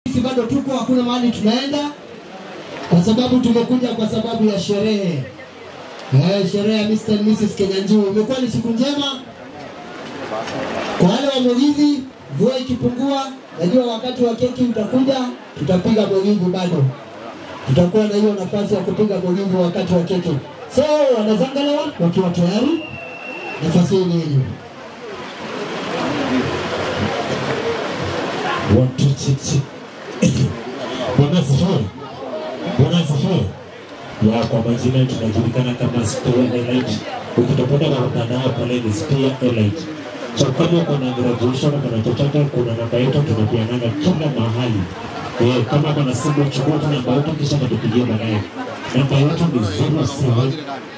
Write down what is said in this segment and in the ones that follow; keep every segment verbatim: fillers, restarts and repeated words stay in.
Sisi bado tuko, hakuna mahali tunaenda, kwa sababu tumekuja kwa sababu ya sherehe. Eh, sherehe ya mister and missus Kenyanjui. Imekuwa ni siku njema. Kwa wale wa Mogithi, mvua ikipungua, najua wakati wa keki utakuja, tutapiga Mogithi bado. Tutakuwa na hiyo nafasi ya kupiga Mogithi wakati wa keki. So, wanazangalewa wakiwa tayari. Nafasi hii ni watu chichi. Bwana Safari. Bwana Safari. Ya kwa majina tunajulikana kama Spear Elite. Ukitopenda kwa nao pale ni Spear Elite. So kama kuna graduation, kuna chochote, kuna namba yetu tunapeana kila mahali. Eh, kama kuna simu chukua tu namba yetu kisha tupigie baadaye. Namba yetu ni zero seven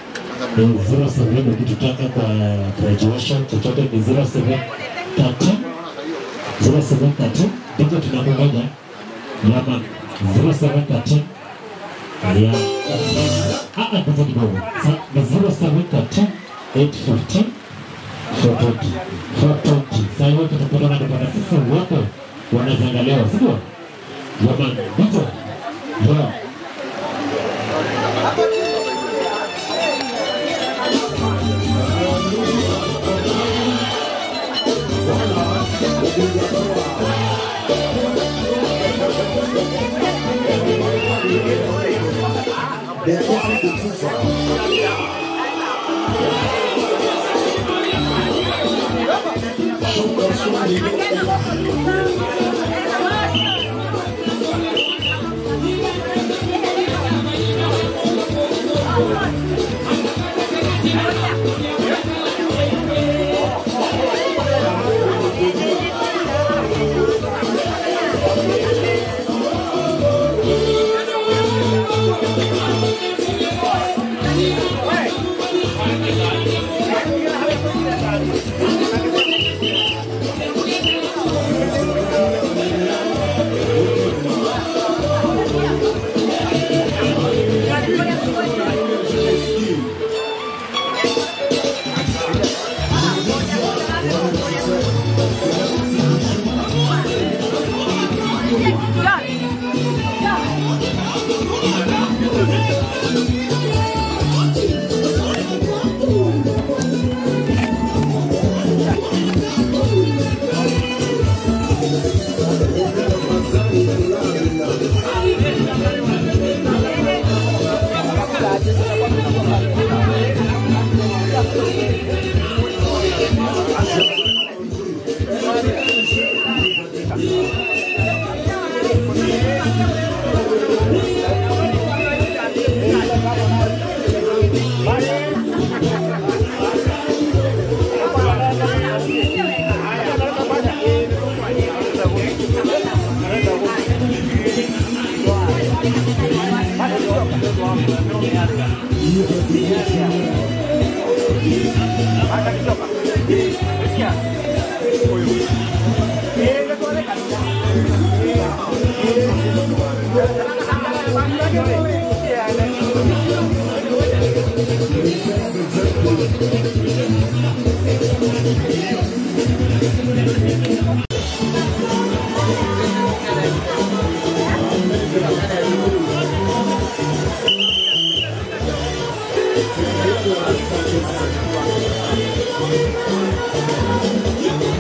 zero seven ukitaka kwa graduation chochote ni zero seven thirty zero seven thirty ndipo tunakuja Yama zero seven thirty ya ah ah kwa kidogo zero seven thirty eight fifteen four twenty four twenty sasa hiyo tutapata na kwa sisi wote wanazangalewa sio Yama ndipo ya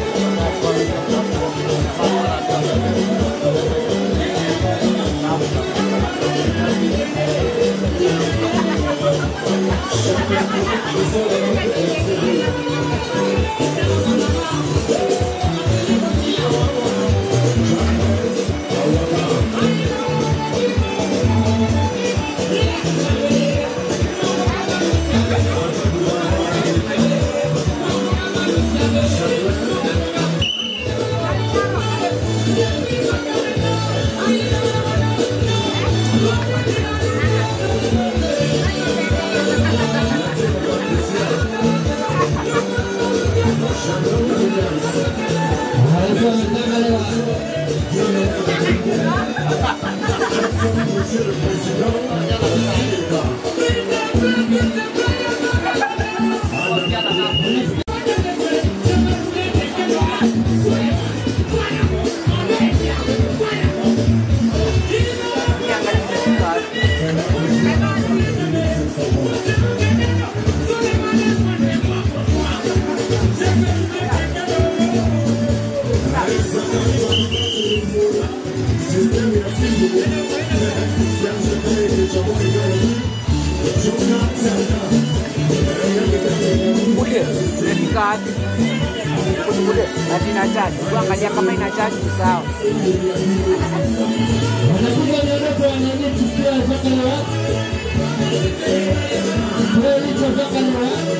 Thank you. Bude, umefika wapi? Bude, ati inachaji. Angalia kama inachaji sawa. Wanakuja wanaondoka wanaenda kusikia zaka la watu. Wewe hicho zaka la watu.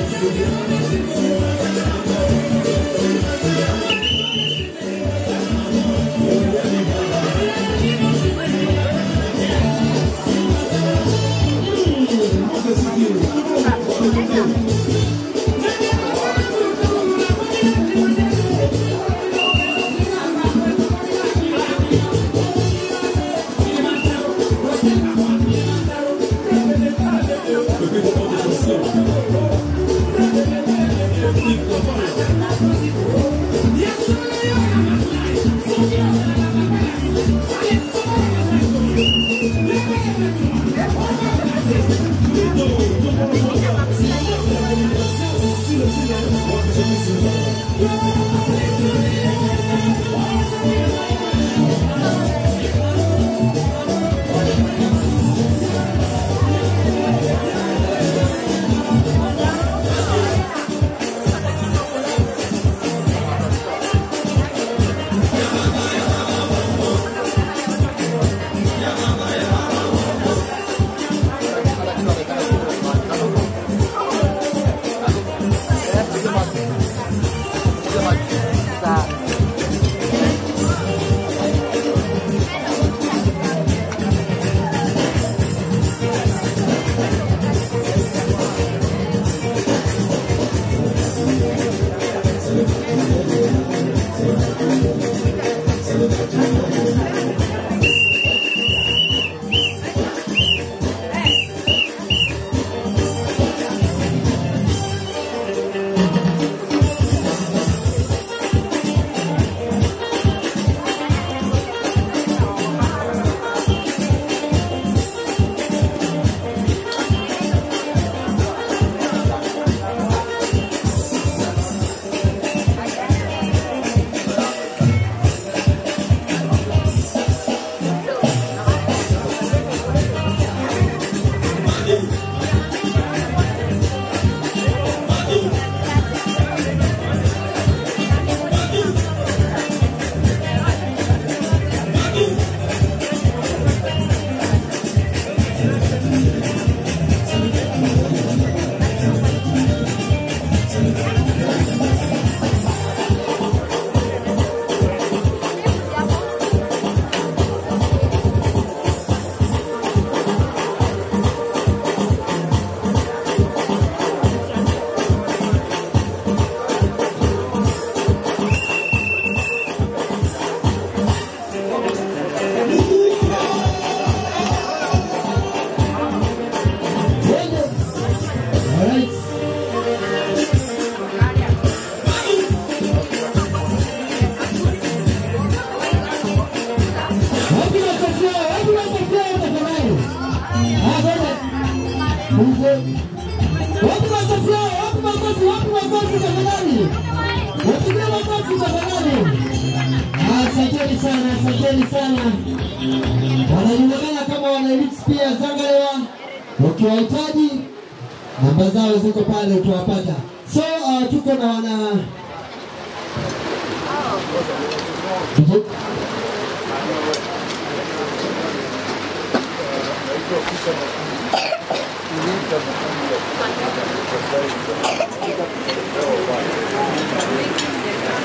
Wapi makofi yao? Wapi makofi? Wapi makofi tafadhali? Wapigie makofi tafadhali. Asanteni sana, asanteni sana. Wanajulikana kama wana Elite Spears Zangalewa. Ukiwahitaji namba zao ziko pale utawapata. So uh, tuko na wana Thank you.